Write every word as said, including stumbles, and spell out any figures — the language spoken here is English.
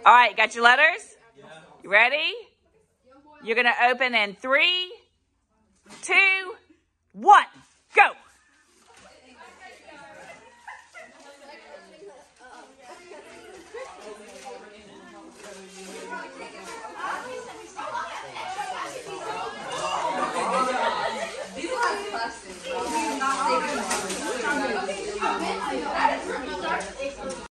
All right, got your letters? You ready? You're going to open in three, two,